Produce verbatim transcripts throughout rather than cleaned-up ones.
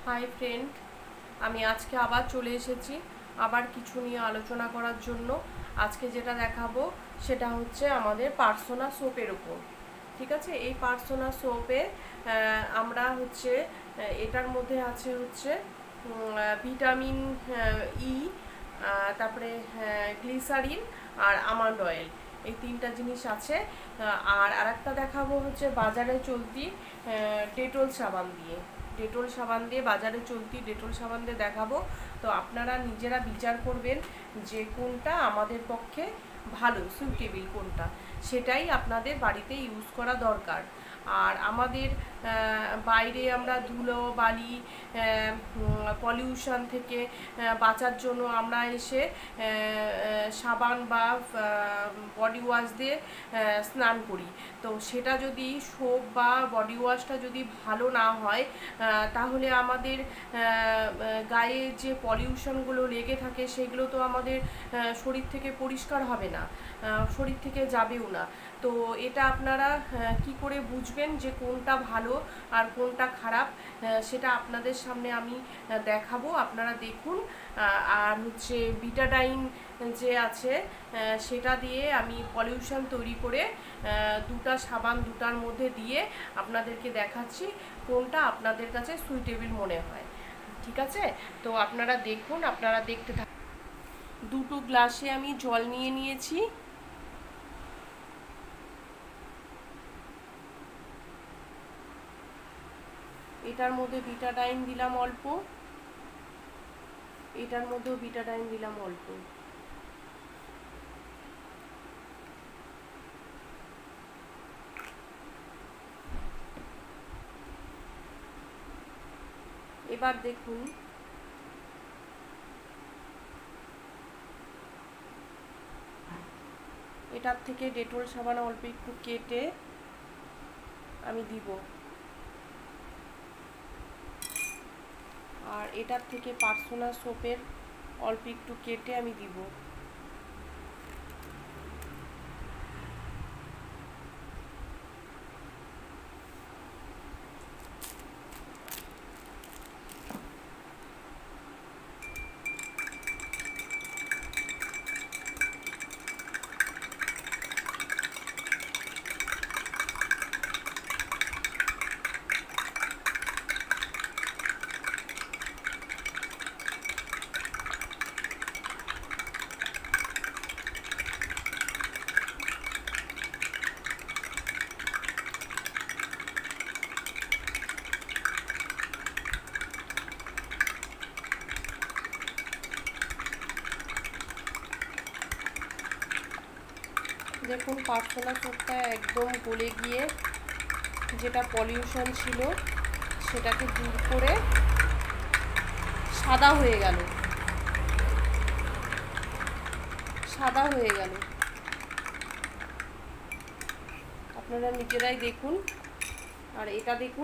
Hi friend, আমি আজকে আবার চলে এসেছি আবার কিছু নিয়ে আলোচনা করার জন্য। আজকে যেটা দেখাবো সেটা হচ্ছে আমাদের পার্সোনা সোপের উপর। ঠিক আছে, এই পার্সোনা সোপে আমরা হচ্ছে এটার মধ্যে আছে হচ্ছে ভিটামিন ই, তারপরে গ্লিসারিন আর আমন্ড অয়েল, এই তিনটা জিনিস আছে। আর আরেকটা দেখাবো হচ্ছে বাজারে চলতি ডেটল সাবান দিয়ে ডেটল সাবান দিয়ে বাজারে চলতি ডেটল সাবান দিয়ে দেখাবো। তো আপনারা নিজেরা বিচার করবেন যে কোনটা আমাদের পক্ষে ভালো, সুইটেবল কোনটা, সেটাই আপনাদের বাড়িতে ইউজ করা দরকার। আর আমাদের বাইরে আমরা ধুলো বালি পলিউশন থেকে বাঁচার জন্য আমরা এসে সাবান বা বডি ওয়াশ দিয়ে স্নান করি। তো সেটা যদি সোপ বা বডি ওয়াশটা যদি ভালো না হয় তাহলে আমাদের গায়ে যে পলিউশনগুলো লেগে থাকে সেগুলো তো আমাদের শরীর থেকে পরিষ্কার হবে না, শরীর থেকে যাবেও না। তো এটা আপনারা কি করে বুঝবেন যে কোনটা ভালো আর কোনটা খারাপ, সেটা আপনাদের সামনে আমি দেখাবো, আপনারা দেখুন। আর হচ্ছে বিটাডাইন যে আছে সেটা দিয়ে আমি পলিউশন তৈরি করে দুটা সাবান দুটার মধ্যে দিয়ে আপনাদেরকে দেখাচ্ছি কোনটা আপনাদের কাছে সুইটেবল মনে হয়। ঠিক আছে, তো আপনারা দেখুন, আপনারা দেখতে থাকুন। দুটো গ্লাসে আমি জল নিয়ে নিয়েছি। এটার মধ্যে বিটাডাইন দিলাম অল্প, এটার মধ্যেও বিটাডাইন দিলাম অল্প। এবার দেখুন এটার থেকে ডেটল সাবান অল্প একটু কেটে আমি দিব, আর এটার থেকে পার্সোনা সোপের অল্প একটু কেটে আমি দিব। দেখুন পার্সোনা সোপটা একদম গলে গিয়ে যেটা পলিউশন ছিল সেটাকে দূর করে সাদা হয়ে গেল, সাদা হয়ে গেল। আপনারা নিজেরাই দেখুন। আর এটা দেখুন,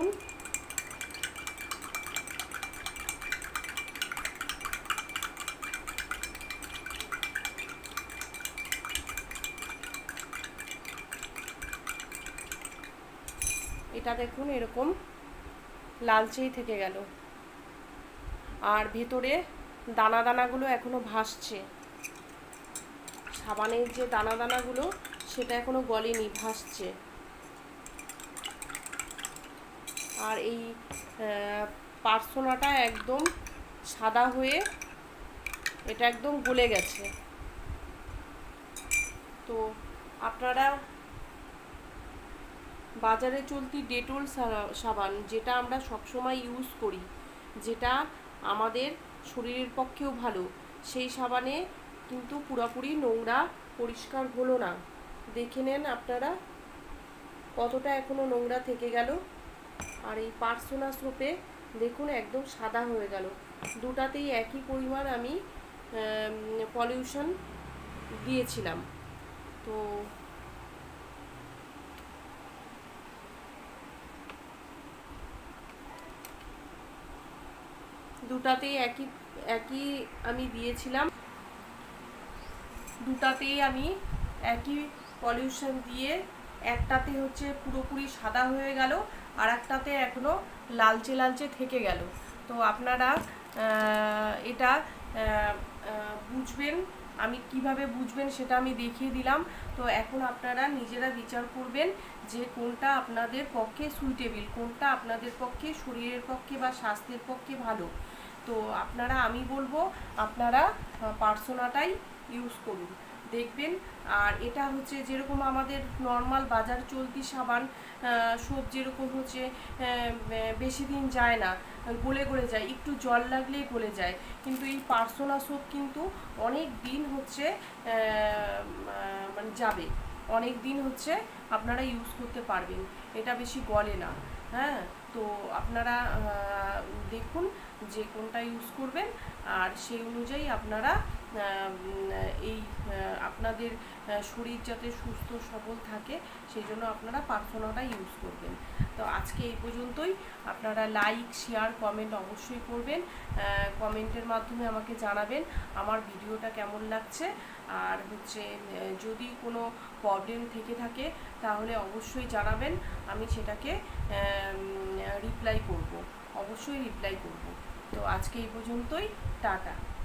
এটা দেখুন এরকম লালচেই থেকে গেল, আর ভেতরে দানা দানাগুলো এখনো ভাসছে। সাবানের যে দানা দানাগুলো সেটা এখনো গলেনি, ভাসছে। আর এই পার্সোনাটা একদম সাদা হয়ে এটা একদম গলে গেছে। তো আপনারা বাজারে চলতি ডেটল সাবান, যেটা আমরা সবসময় ইউজ করি, যেটা আমাদের শরীরের পক্ষেও ভালো, সেই সাবানে কিন্তু পুরোপুরি নোংরা পরিষ্কার হলো না। দেখে নেন আপনারা কতটা এখনো নোংরা থেকে গেল। আর এই পার্সোনা সোপে দেখুন একদম সাদা হয়ে গেল। দুটাতেই একই পরিমাণ আমি পলিউশন দিয়েছিলাম। তো দুটাতেই একই একই আমি দিয়েছিলাম, দুটাতেই আমি একই পলিউশন দিয়ে একটাতে হচ্ছে পুরোপুরি সাদা হয়ে গেল, আর একটাতে এখনো লালচে লালচে থেকে গেল। তো আপনারা এটা বুঝবেন, আমি কিভাবে বুঝবেন সেটা আমি দেখিয়ে দিলাম। তো এখন আপনারা নিজেরা বিচার করবেন যে কোনটা আপনাদের পক্ষে সুইটেবল, কোনটা আপনাদের পক্ষে শরীরের পক্ষে বা স্বাস্থ্যের পক্ষে ভালো। তো আপনারা, আমি বলবো আপনারা পার্সোনাটাই ইউজ করুন, দেখবেন। আর এটা হচ্ছে যেরকম আমাদের নর্মাল বাজার চলতি সাবান সোপ যেরকম হচ্ছে বেশি দিন যায় না, গলে গলে যায়, একটু জল লাগলেই গলে যায়, কিন্তু এই পার্সোনা সোপ কিন্তু অনেক দিন হচ্ছে মানে যাবে, অনেক দিন হচ্ছে আপনারা ইউজ করতে পারবেন, এটা বেশি গলে না। হ্যাঁ, তো আপনারা দেখুন যে কোনটা ইউজ করবেন, আর সেই অনুযায়ী আপনারা এই আপনাদের শরীর যাতে সুস্থ সবল থাকে সেই জন্য আপনারা পার্সোনাটা ইউজ করবেন। তো আজকে এই পর্যন্তই। আপনারা লাইক, শেয়ার, কমেন্ট অবশ্যই করবেন, কমেন্টের মাধ্যমে আমাকে জানাবেন আমার ভিডিওটা কেমন লাগছে। আর হচ্ছে যদি কোনো প্রবলেম থেকে থাকে তাহলে অবশ্যই জানাবেন, আমি সেটাকে রিপ্লাই করব, অবশ্যই রিপ্লাই করব। তো আজকে এই পর্যন্তই, টাটা।